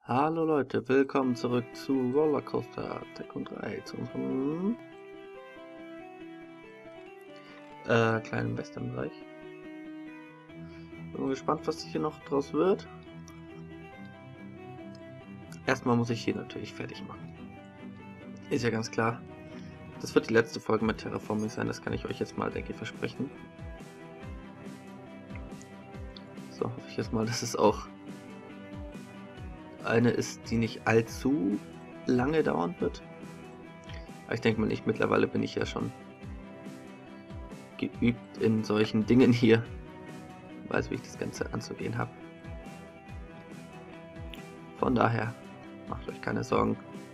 Hallo Leute, willkommen zurück zu Rollercoaster Tycoon 3, zu unserem kleinen Western-Bereich. Bin mal gespannt, was hier noch draus wird. Erstmal muss ich hier natürlich fertig machen. Ist ja ganz klar. Das wird die letzte Folge mit Terraforming sein, das kann ich euch jetzt mal, denke ich, versprechen. So hoffe ich jetzt mal, dass es auch eine ist, die nicht allzu lange dauern wird. Aber ich denke mal nicht, mittlerweile bin ich ja schon geübt in solchen Dingen hier. Weiß, wie ich das Ganze anzugehen habe. Von daher, macht euch keine Sorgen.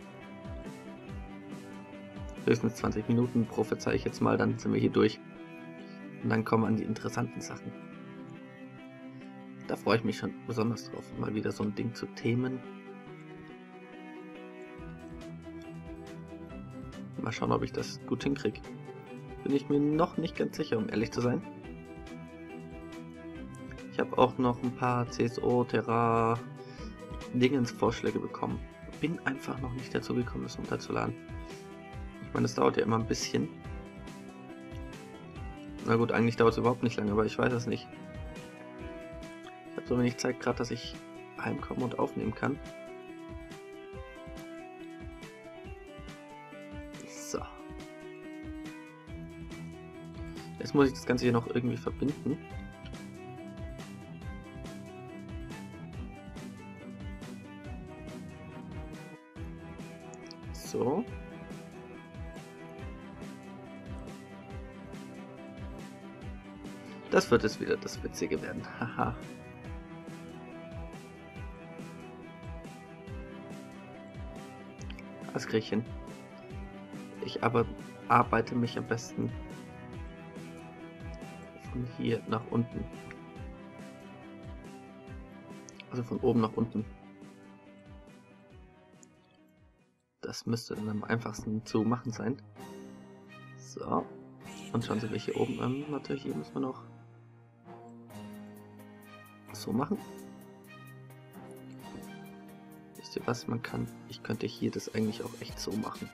Höchstens 20 Minuten prophezei ich jetzt mal, dann sind wir hier durch. Und dann kommen wir an die interessanten Sachen. Da freue ich mich schon besonders drauf, mal wieder so ein Ding zu themen. Mal schauen, ob ich das gut hinkriege. Bin ich mir noch nicht ganz sicher, um ehrlich zu sein. Ich habe auch noch ein paar CSO, Terra, Dingens-Vorschläge bekommen. Bin einfach noch nicht dazu gekommen, das runterzuladen. Ich meine, es dauert ja immer ein bisschen. Na gut, eigentlich dauert es überhaupt nicht lange, aber ich weiß es nicht. Ich habe so wenig Zeit gerade, dass ich heimkomme und aufnehmen kann. So. Jetzt muss ich das Ganze hier noch irgendwie verbinden. So. Das wird es wieder das Witzige werden. Haha. Das kriege ich hin. Ich aber arbeite mich am besten von hier nach unten. Also von oben nach unten. Das müsste dann am einfachsten zu machen sein. So. Und schauen Sie, wir hier oben an. Warte, hier müssen wir noch so machen. Wisst ihr was? Ich könnte hier das eigentlich auch echt so machen.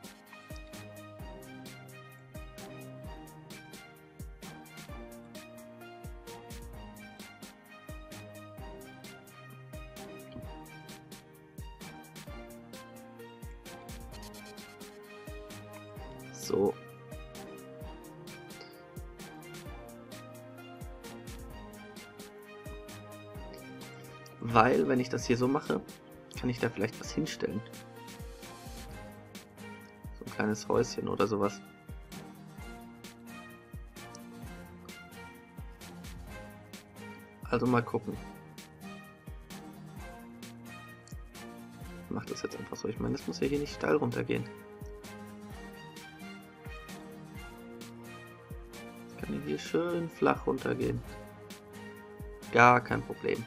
So. Weil, wenn ich das hier so mache, kann ich da vielleicht was hinstellen. So ein kleines Häuschen oder sowas. Also mal gucken. Ich mache das jetzt einfach so. Ich meine, das muss ja hier nicht steil runtergehen. Das kann ja hier schön flach runtergehen. Gar kein Problem.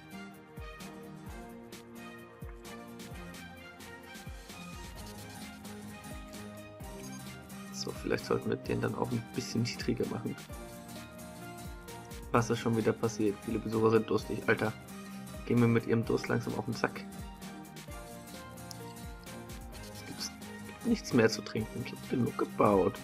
So, vielleicht sollten wir den dann auch ein bisschen niedriger machen. Was ist schon wieder passiert? Viele Besucher sind durstig. Alter, gehen wir mit ihrem Durst langsam auf den Sack. Es gibt nichts mehr zu trinken. Ich habe genug gebaut.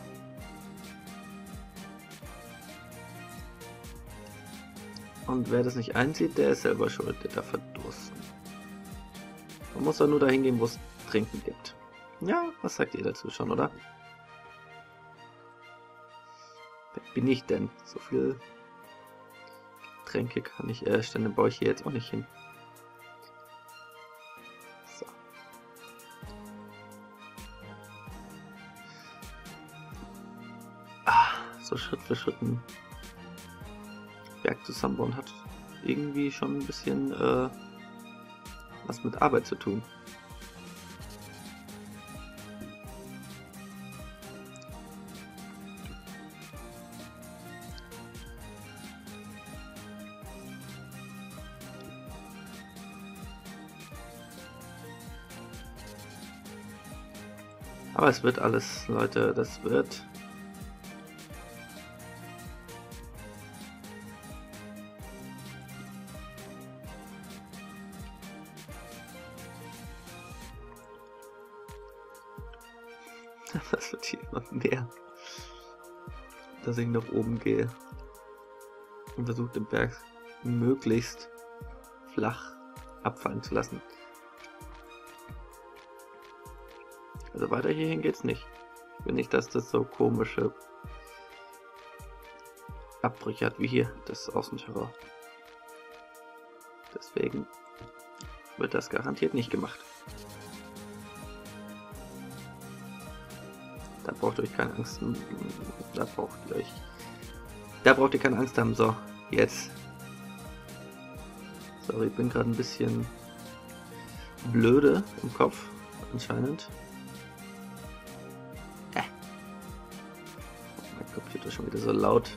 Und wer das nicht einsieht, der ist selber schuld, der darf verdursten. Man muss doch nur dahin gehen, wo es Trinken gibt. Ja, was sagt ihr dazu schon, oder? Wer bin ich denn? So viel Getränke kann ich, Stände baue ich hier jetzt auch nicht hin. So. So Schritt für Schritt ein Berg zusammenbauen hat irgendwie schon ein bisschen was mit Arbeit zu tun. Aber es wird alles, Leute, das wird. Das wird hier immer mehr. Dass ich nach oben gehe. Und versuche den Berg möglichst flach abfallen zu lassen. Also weiter hierhin geht's nicht. Ich will nicht, dass das so komische Abbrüche hat wie hier, das Außenterror. Deswegen wird das garantiert nicht gemacht. Da braucht ihr euch keine Angst. Da braucht ihr keine Angst haben. So, jetzt. Sorry, ich bin gerade ein bisschen blöde im Kopf, anscheinend. Mein Computer ist schon wieder so laut.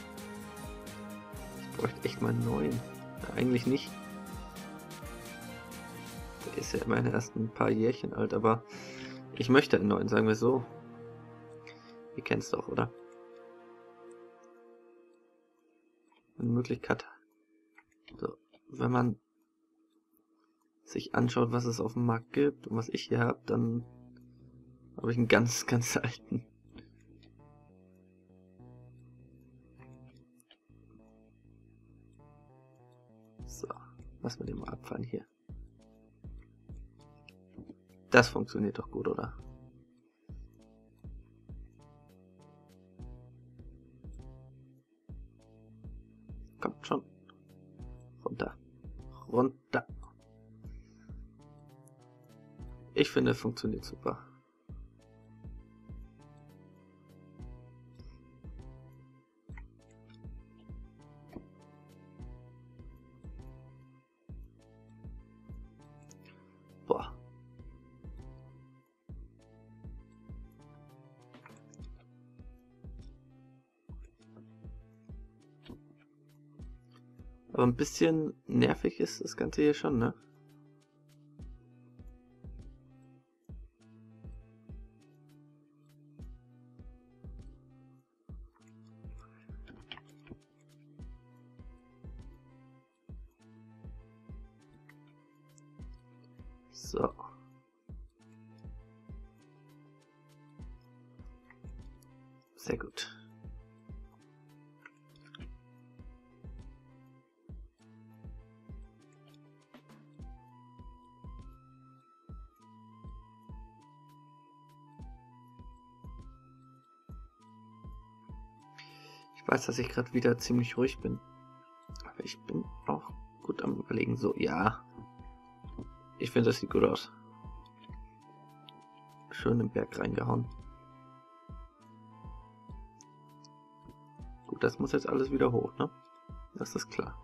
Ich bräuchte echt mal einen neuen. Ja, eigentlich nicht. Der ist ja immerhin erst ein paar Jährchen alt, aber ich möchte einen neuen, sagen wir so. Ihr kennt es doch, oder? Eine Möglichkeit. So, wenn man sich anschaut, was es auf dem Markt gibt und was ich hier habe, dann habe ich einen ganz, ganz alten. So, lass mal den mal abfallen hier. Das funktioniert doch gut, oder? Kommt schon. Runter. Runter. Ich finde, es funktioniert super. Boah. Aber ein bisschen nervig ist das Ganze hier schon, ne? So. Sehr gut. Ich weiß, dass ich gerade wieder ziemlich ruhig bin. Aber ich bin auch gut am Überlegen. So, ja. Ich finde, das sieht gut aus. Schön im Berg reingehauen. Gut, das muss jetzt alles wieder hoch, ne? Das ist klar.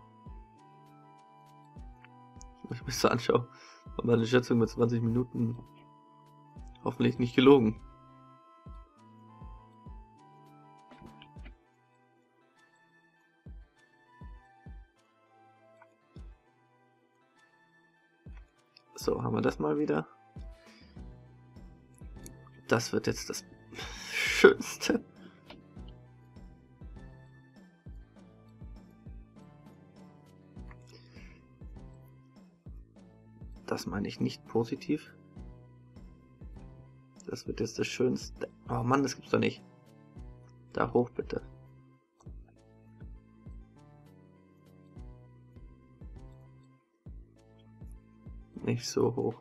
Wenn ich mich so anschaue, war meine Schätzung mit 20 Minuten hoffentlich nicht gelogen. So, haben wir das mal wieder. Das wird jetzt das Schönste. Das meine ich nicht positiv. Das wird jetzt das Schönste. Oh Mann, das gibt's doch nicht. Da hoch bitte. Nicht so hoch.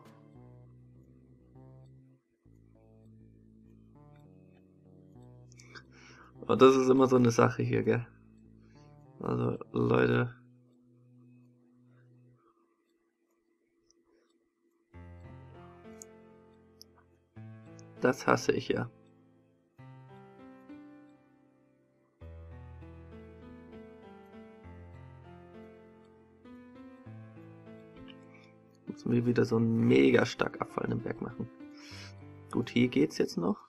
Und das ist immer so eine Sache hier, gell? Also, Leute. Das hasse ich ja. Müssen wir wieder so einen mega stark abfallenden Berg machen. Gut, hier geht's jetzt noch.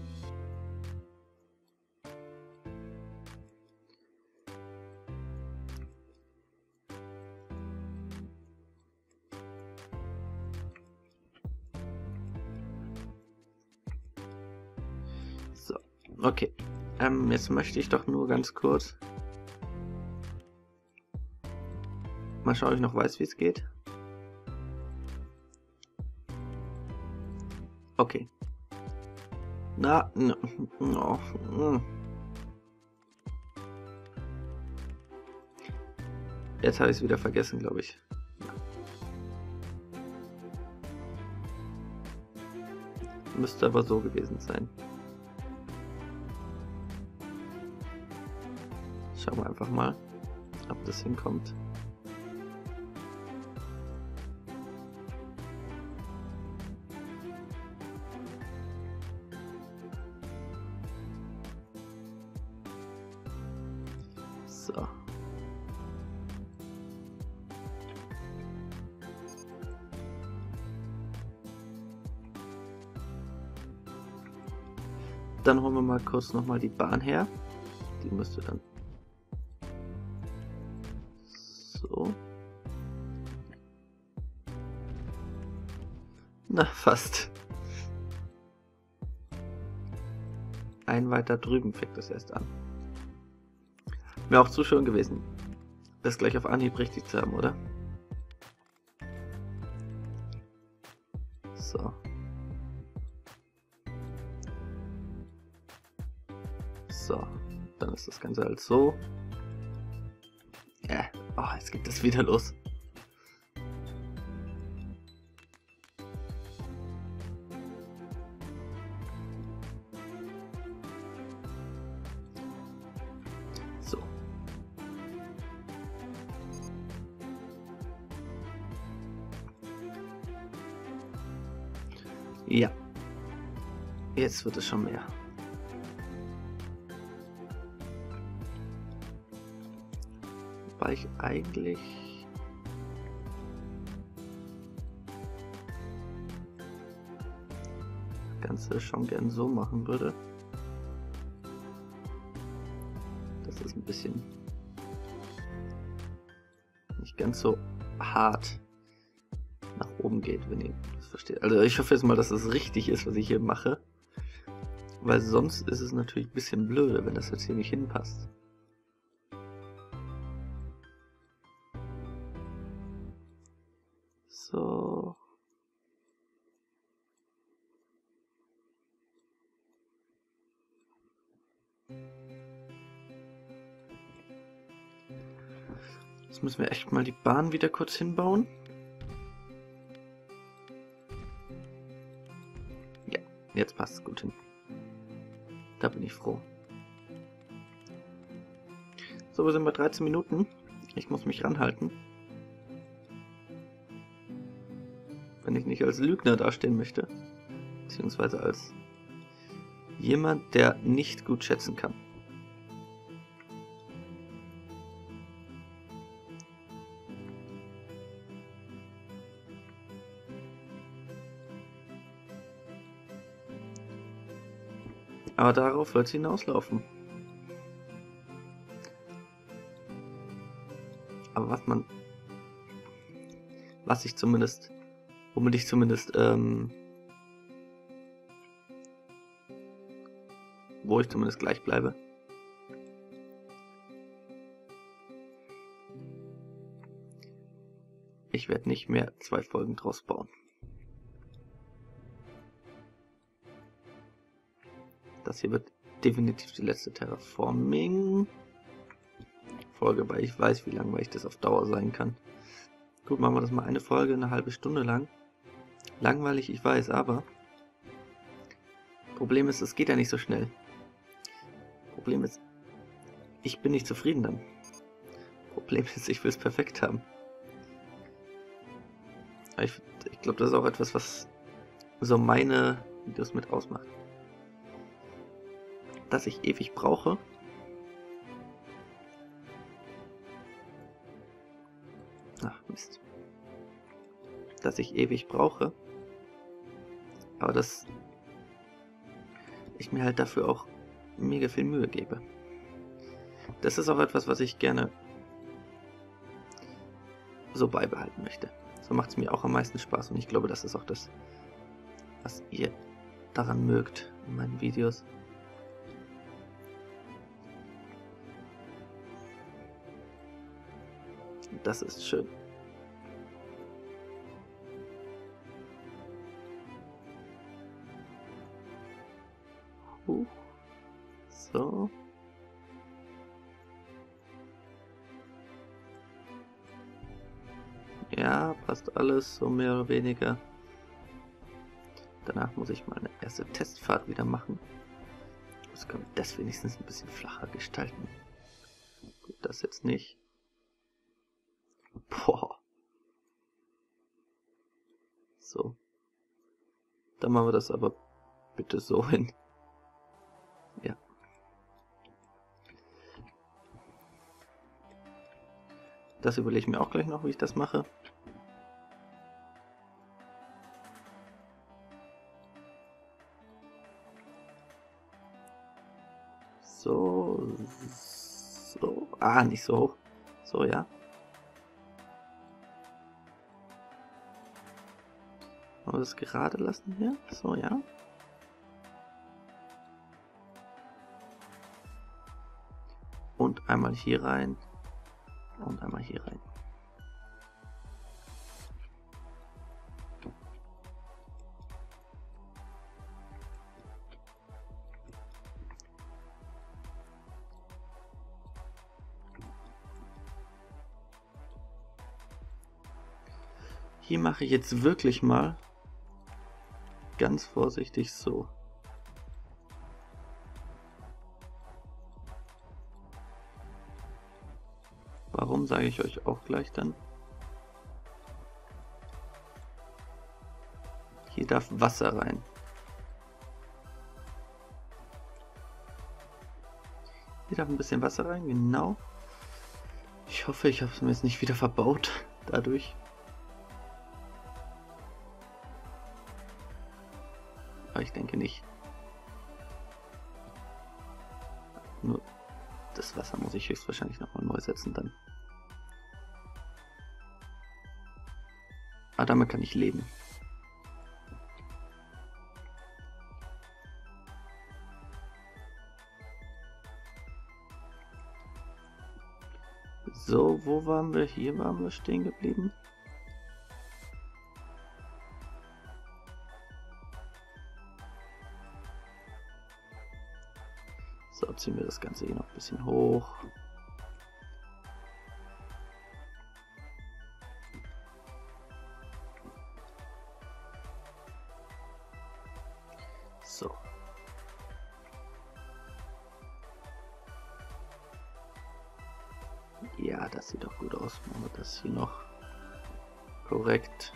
So, okay. Jetzt möchte ich doch nur ganz kurz mal schauen, ob ich noch weiß, wie es geht. Okay. Na, oh, Jetzt habe ich es wieder vergessen, glaube ich. Müsste aber so gewesen sein. Schauen wir einfach mal, ob das hinkommt. So. Dann holen wir mal kurz nochmal die Bahn her. Die müsste dann so. Na, fast. Ein weiter drüben fängt das erst an. Wäre auch zu schön gewesen, das gleich auf Anhieb richtig zu haben, oder? So. So, dann ist das Ganze halt so. Ja, oh, jetzt geht das wieder los. So. Ja. Jetzt wird es schon mehr. Weil ich eigentlich das Ganze schon gern so machen würde. Dass es ein bisschen nicht ganz so hart nach oben geht, wenn ihr das versteht. Also ich hoffe jetzt mal, dass es richtig ist, was ich hier mache. Weil sonst ist es natürlich ein bisschen blöde, wenn das jetzt hier nicht hinpasst. So. Jetzt müssen wir echt mal die Bahn wieder kurz hinbauen. Ja, jetzt passt es gut hin. Da bin ich froh. So, wir sind bei 13 Minuten. Ich muss mich ranhalten. Wenn ich nicht als Lügner dastehen möchte. Beziehungsweise als jemand, der nicht gut schätzen kann. Aber darauf wird es hinauslaufen. Aber womit ich zumindest, wo ich zumindest gleich bleibe. Ich werde nicht mehr 2 Folgen draus bauen. Das hier wird definitiv die letzte Terraforming-Folge, weil ich weiß, wie langweilig das auf Dauer sein kann. Gut, machen wir das mal eine Folge, eine halbe Stunde lang. Langweilig, ich weiß, aber Problem ist, es geht ja nicht so schnell. Problem ist, ich bin nicht zufrieden dann. Problem ist, ich will es perfekt haben. Ich glaube, das ist auch etwas, was so meine Videos mit ausmacht. Dass ich ewig brauche. Ach, Mist. Dass ich ewig brauche. Aber dass ich mir halt dafür auch mega viel Mühe gebe. Das ist auch etwas, was ich gerne so beibehalten möchte. So macht es mir auch am meisten Spaß und ich glaube, das ist auch das, was ihr daran mögt in meinen Videos. Das ist schön. So. Ja, passt alles, so mehr oder weniger. Danach muss ich mal eine erste Testfahrt wieder machen. Das können wir das wenigstens ein bisschen flacher gestalten. Gut, das jetzt nicht. Boah. So. Dann machen wir das aber bitte so hin. Ja. Das überlege ich mir auch gleich noch, wie ich das mache. So. So. Ah, nicht so hoch. So, ja. Wollen wir das gerade lassen hier? So, ja. Und einmal hier rein. Und einmal hier rein. Hier mache ich jetzt wirklich mal ganz vorsichtig so. Warum, sage ich euch auch gleich dann. Hier darf Wasser rein. Hier darf ein bisschen Wasser rein, genau. Ich hoffe, ich habe es mir jetzt nicht wieder verbaut dadurch. Aber ich denke nicht. Nur das Wasser muss ich höchstwahrscheinlich nochmal neu setzen dann. Aber damit kann ich leben. So, wo waren wir? Hier waren wir stehen geblieben. So, ziehen wir das Ganze hier noch ein bisschen hoch. So. Ja, das sieht doch gut aus. Machen wir das hier noch korrekt.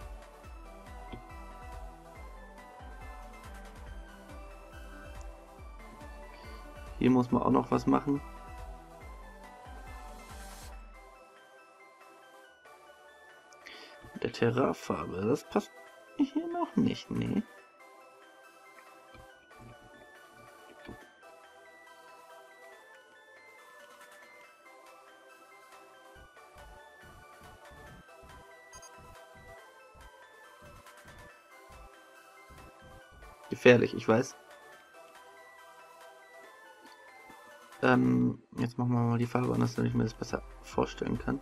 Hier muss man auch noch was machen. Mit der Terrafarbe, das passt hier noch nicht, nee. Gefährlich, ich weiß. Jetzt machen wir mal die Farbe anders, damit ich mir das besser vorstellen kann.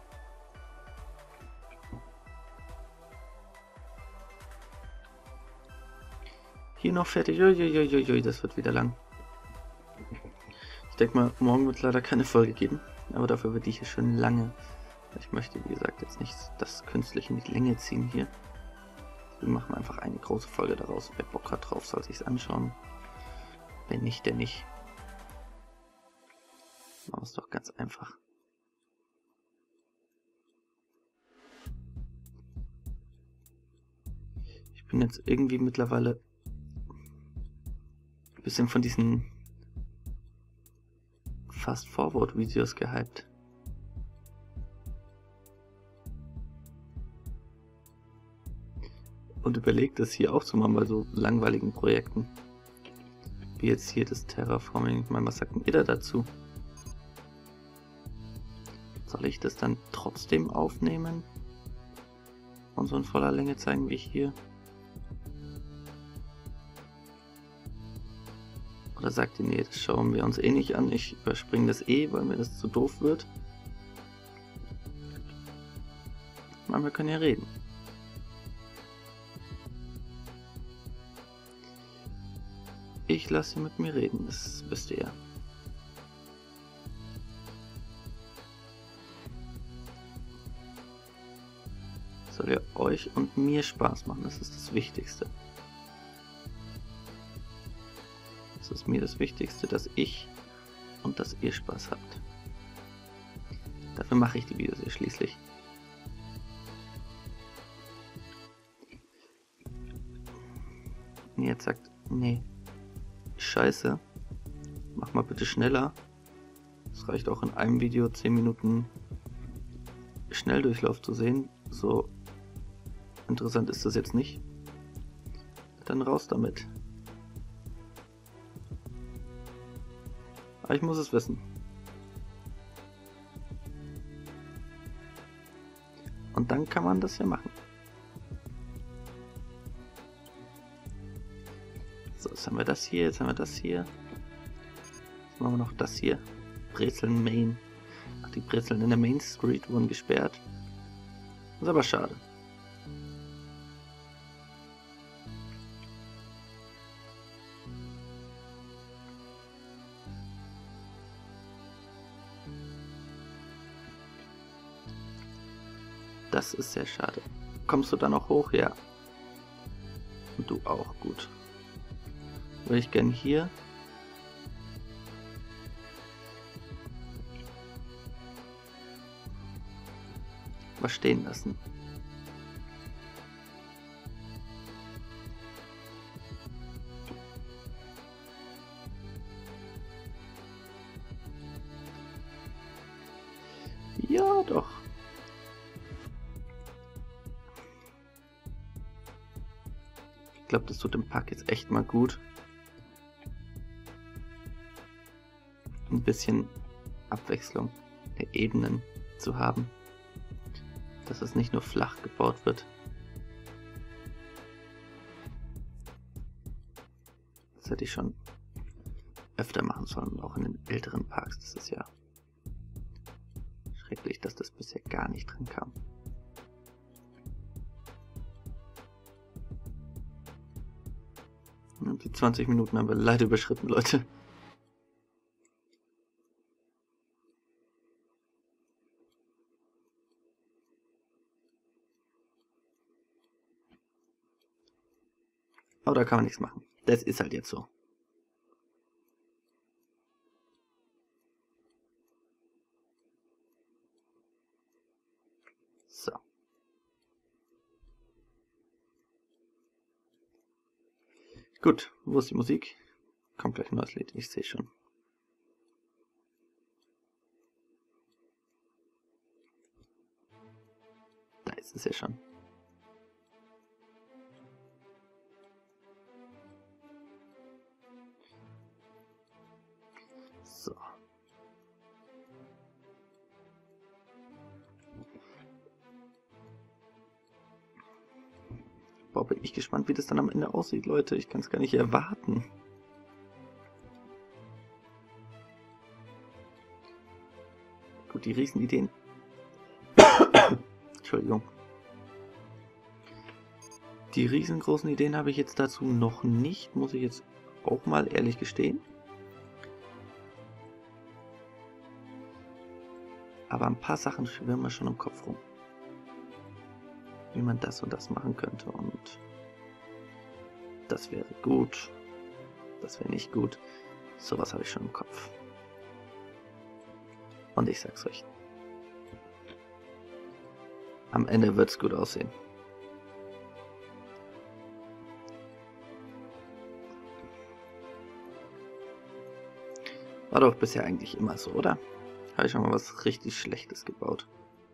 Hier noch fertig. Uiuiuiui, das wird wieder lang. Ich denke mal, morgen wird es leider keine Folge geben. Aber dafür wird die hier schön lange. Ich möchte, wie gesagt, jetzt nicht das künstlich in die Länge ziehen hier. Wir machen einfach eine große Folge daraus. Wer Bock hat drauf, soll sich anschauen. Wenn nicht, der nicht. Machen wir es doch ganz einfach. Ich bin jetzt irgendwie mittlerweile ein bisschen von diesen Fast-Forward-Videos gehypt. Und überlegt es hier auch zu machen bei so langweiligen Projekten. Wie jetzt hier das Terraforming. Ich meine, was sagt denn ihr da dazu? Soll ich das dann trotzdem aufnehmen? Und so in voller Länge zeigen wie hier? Oder sagt ihr, nee, das schauen wir uns eh nicht an. Ich überspringe das eh, weil mir das zu doof wird. Man, wir können ja reden. Ich lasse sie mit mir reden, das wisst ihr ja. Soll ja euch und mir Spaß machen, das ist das Wichtigste. Das ist mir das Wichtigste, dass ich und dass ihr Spaß habt. Dafür mache ich die Videos ja schließlich. Und jetzt sagt, nee, scheiße, mach mal bitte schneller. Es reicht auch in einem Video 10 Minuten Schnelldurchlauf zu sehen. So interessant ist das jetzt nicht. Dann raus damit. Aber ich muss es wissen. Und dann kann man das ja machen. So, jetzt haben wir das hier, jetzt haben wir das hier. Jetzt machen wir noch das hier. Brezeln Main. Ach, die Brezeln in der Main Street wurden gesperrt. Das ist aber schade. Das ist sehr schade. Kommst du da noch hoch? Ja. Und du auch, gut. Würde ich gern hier. Was stehen lassen. Ja, doch. Ich glaube, das tut dem Park jetzt echt mal gut. Ein bisschen Abwechslung der Ebenen zu haben. Dass es nicht nur flach gebaut wird. Das hätte ich schon öfter machen sollen, auch in den älteren Parks. Das ist ja schrecklich, dass das bisher gar nicht drin kam. Und die 20 Minuten haben wir leider überschritten, Leute. Aber da kann man nichts machen. Das ist halt jetzt so. So. Gut, wo ist die Musik? Kommt gleich ein neues Lied, ich sehe schon. Da ist es ja schon. So. Boah, bin ich gespannt, wie das dann am Ende aussieht, Leute. Ich kann es gar nicht erwarten. Gut, die Riesenideen. Entschuldigung. Die riesengroßen Ideen habe ich jetzt dazu noch nicht, muss ich jetzt auch mal ehrlich gestehen. Aber ein paar Sachen schwirren mir schon im Kopf rum. Wie man das und das machen könnte und das wäre gut, das wäre nicht gut. Sowas habe ich schon im Kopf. Und ich sag's euch. Am Ende wird's gut aussehen. War doch bisher eigentlich immer so, oder? Habe ich schon mal was richtig Schlechtes gebaut.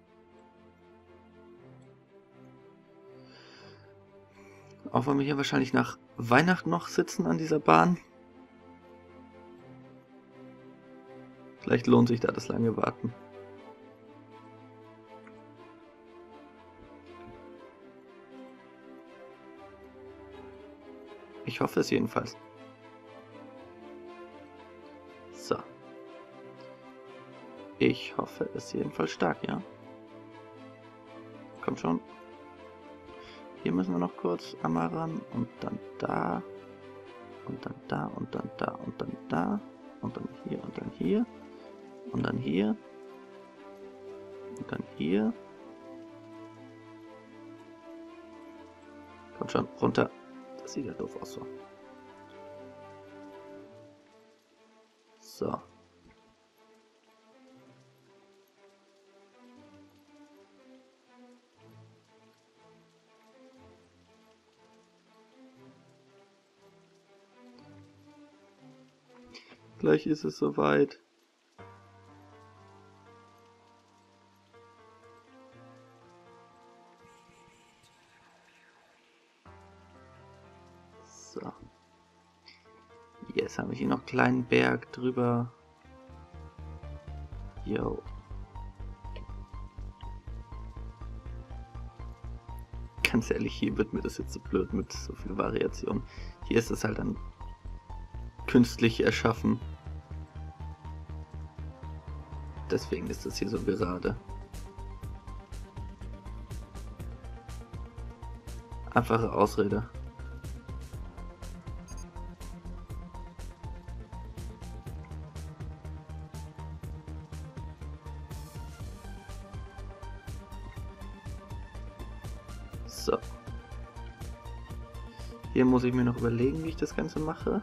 Auch wenn wir hier wahrscheinlich nach Weihnachten noch sitzen an dieser Bahn. Vielleicht lohnt sich da das lange Warten. Ich hoffe es jedenfalls. So. Ich hoffe es jedenfalls stark, ja. Kommt schon. Hier müssen wir noch kurz einmal ran und dann da. und dann da und dann da und dann da und dann hier und dann hier und dann hier und dann hier. Kommt schon, runter. Das sieht ja doof aus so. So. Gleich ist es soweit. So. Jetzt habe ich hier noch einen kleinen Berg drüber. Jo. Ganz ehrlich, hier wird mir das jetzt so blöd mit so viel Variation. Hier ist es halt dann künstlich erschaffen. Deswegen ist das hier so gerade. Einfache Ausrede. So. Hier muss ich mir noch überlegen, wie ich das Ganze mache.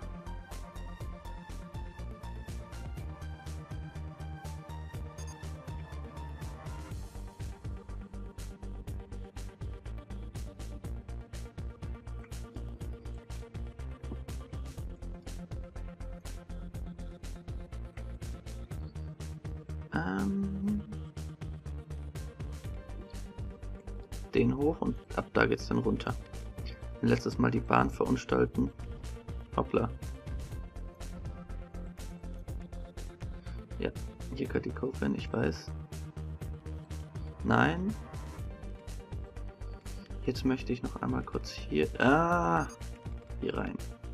Den hoch und ab da geht's dann runter. Letztes Mal die Bahn verunstalten. Hoppla. Ja, hier gehört die Kurve hin, ich weiß. Nein. Jetzt möchte ich noch einmal kurz hier... hier rein.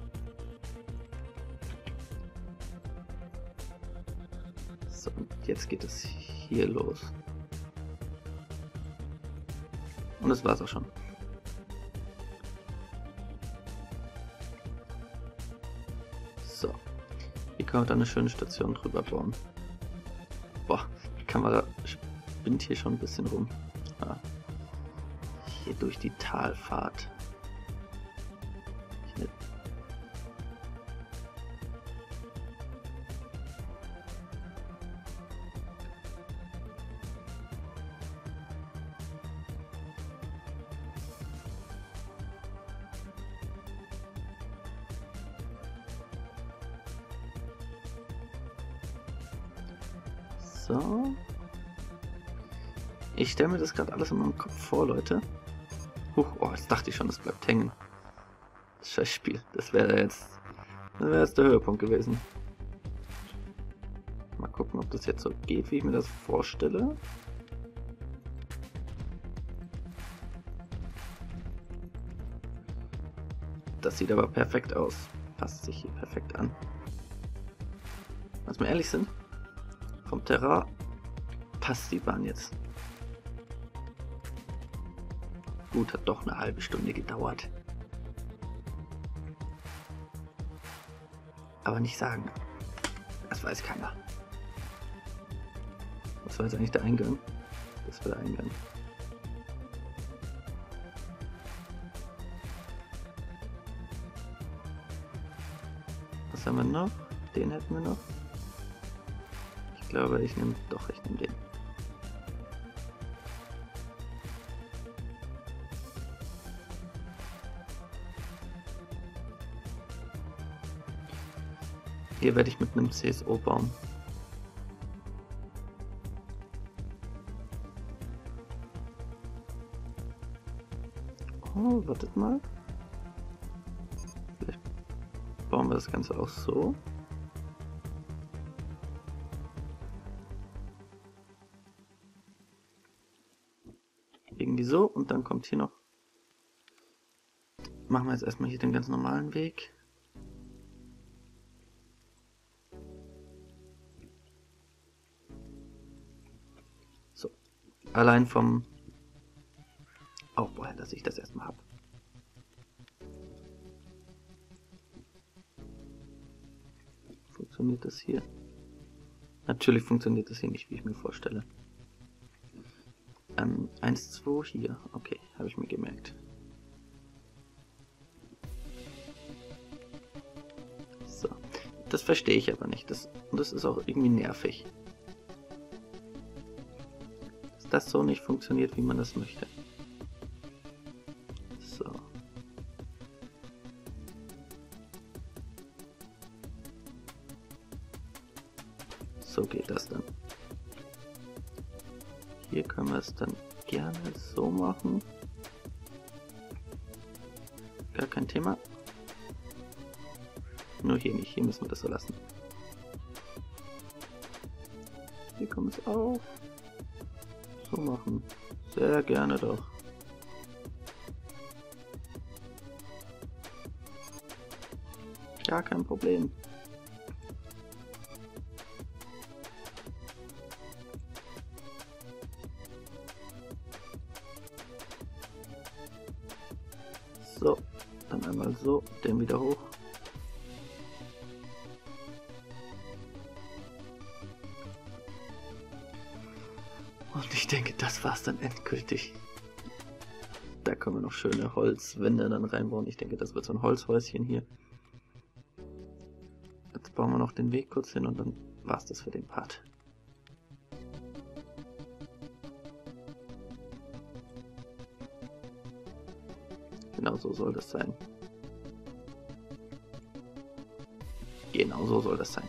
So, und jetzt geht es hier los. Und das war's auch schon. So. Hier kann man dann eine schöne Station drüber bauen. Boah, die Kamera spinnt hier schon ein bisschen rum. Ja. Hier durch die Talfahrt. Hier. So. Ich stelle mir das gerade alles in meinem Kopf vor, Leute. Oh, jetzt dachte ich schon, das bleibt hängen. Das Scheißspiel. Das wäre jetzt der Höhepunkt gewesen. Mal gucken, ob das jetzt so geht, wie ich mir das vorstelle. Das sieht aber perfekt aus. Passt sich hier perfekt an. Was wir ehrlich sind, vom Terrain passt die Bahn jetzt. Gut, hat doch eine halbe Stunde gedauert. Aber nicht sagen. Das weiß keiner. Was war jetzt eigentlich der Eingang? Das war der Eingang. Was haben wir noch? Den hätten wir noch. Ich glaube, ich nehme den. Hier werde ich mit einem CSO bauen. Oh, wartet mal. Vielleicht bauen wir das Ganze auch so. Irgendwie so und dann kommt hier noch. Machen wir jetzt erstmal hier den ganz normalen Weg. So. Allein vom Aufbau her, dass ich das erstmal habe. funktioniert das hier? Natürlich funktioniert das hier nicht, wie ich mir vorstelle. 1, 2 hier. Okay, habe ich mir gemerkt. So. Das verstehe ich aber nicht. Das ist auch irgendwie nervig. Dass das so nicht funktioniert, wie man das möchte. So. So geht das dann. Hier können wir es dann gerne so machen. Gar kein Thema. Nur hier nicht. Hier müssen wir das so lassen. Hier können wir es auch so machen. Sehr gerne doch. Gar kein Problem. So, dann einmal so, den wieder hoch. Und ich denke, das war's dann endgültig. Da können wir noch schöne Holzwände dann reinbauen. Ich denke, das wird so ein Holzhäuschen hier. Jetzt bauen wir noch den Weg kurz hin und dann war's das für den Part. Genau so soll das sein. Genau so soll das sein.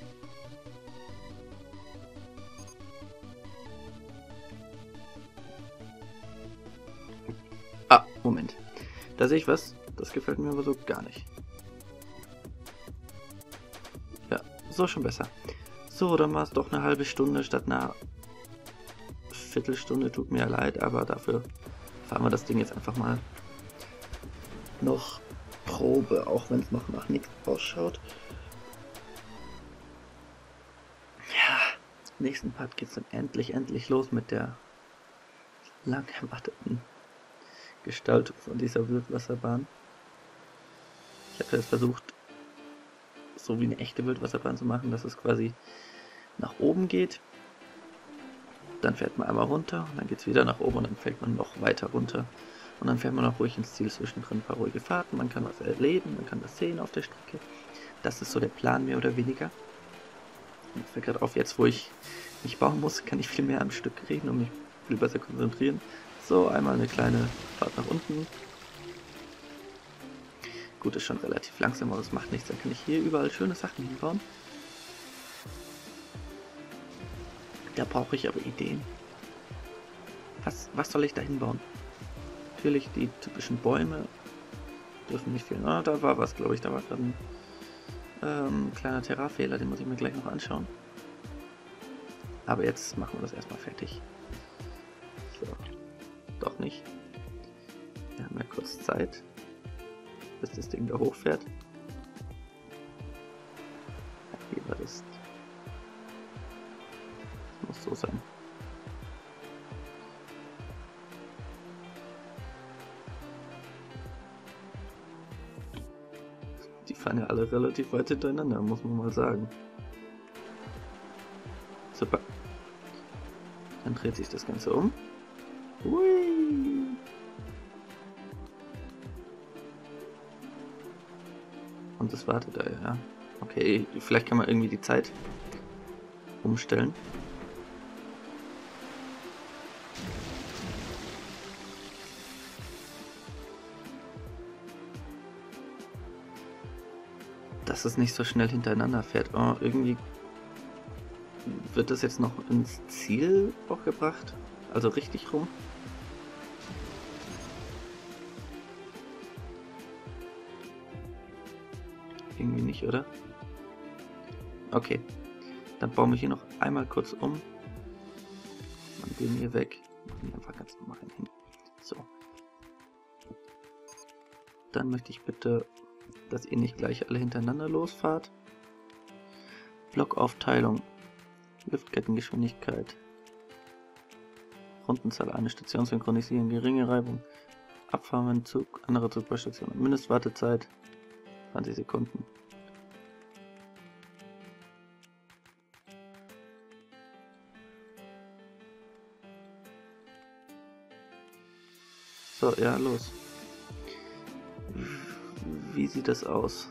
Ah, Moment. Da sehe ich was. Das gefällt mir aber so gar nicht. Ja, so schon besser. So, dann war es doch eine halbe Stunde statt einer Viertelstunde. Tut mir ja leid, aber dafür fahren wir das Ding jetzt einfach mal noch Probe, auch wenn es noch nach nichts ausschaut. Ja, im nächsten Part geht es dann endlich los mit der lang erwarteten Gestaltung von dieser Wildwasserbahn. Ich habe jetzt versucht, so wie eine echte Wildwasserbahn zu machen, dass es quasi nach oben geht. Dann fährt man einmal runter und dann geht es wieder nach oben und dann fällt man noch weiter runter. Und dann fährt man auch ruhig ins Ziel, zwischendrin ein paar ruhige Fahrten, man kann was erleben, man kann was sehen auf der Strecke. Das ist so der Plan, mehr oder weniger. Und ich fällt gerade auf, jetzt wo ich nicht bauen muss, kann ich viel mehr am Stück reden und mich viel besser konzentrieren. So, einmal eine kleine Fahrt nach unten. Gut, ist schon relativ langsam, aber das macht nichts. Dann kann ich hier überall schöne Sachen hinbauen. Da brauche ich aber Ideen. Was soll ich da hinbauen? Natürlich die typischen Bäume dürfen nicht fehlen. Ah, da war was, glaube ich. Da war gerade ein kleiner Terrain-Fehler, den muss ich mir gleich noch anschauen. Aber jetzt machen wir das erstmal fertig. So. Doch nicht. Wir haben ja kurz Zeit, bis das Ding da hochfährt. Ja, wie war das? Das muss so sein. Die fahren ja alle relativ weit hintereinander, muss man mal sagen. Super. Dann dreht sich das Ganze um. Hui. Und das wartet da, ja. Okay, vielleicht kann man irgendwie die Zeit umstellen. Dass es nicht so schnell hintereinander fährt. Oh, irgendwie wird das jetzt noch ins Ziel auch gebracht. Also richtig rum. Irgendwie nicht, oder? Okay. Dann bauen wir hier noch einmal kurz um. Machen den hier weg. Machen einfach ganz normal hin. So. Dann möchte ich bitte, dass ihr nicht gleich alle hintereinander losfahrt. Blockaufteilung. Liftkettengeschwindigkeit. Rundenzahl eine Station synchronisieren. Geringe Reibung. Abfahren, wenn Zug, andere Zug bei Station. Mindestwartezeit 20 Sekunden. So, ja, los. Wie sieht das aus?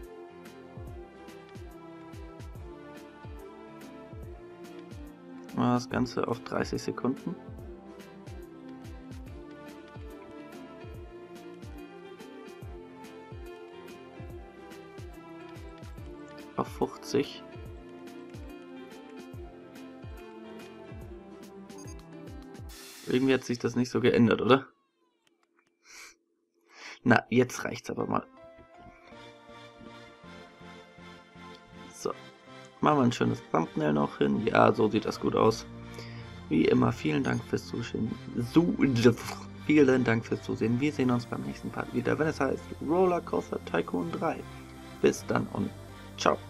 Das Ganze auf 30 Sekunden. Auf 50. Irgendwie hat sich das nicht so geändert, oder? Na, jetzt reicht's aber mal. So. Machen wir ein schönes Thumbnail noch hin. Ja, so sieht das gut aus. Wie immer, vielen Dank fürs Zusehen. Vielen Dank fürs Zusehen. Wir sehen uns beim nächsten Part wieder, wenn es heißt Rollercoaster Tycoon 3. Bis dann und ciao.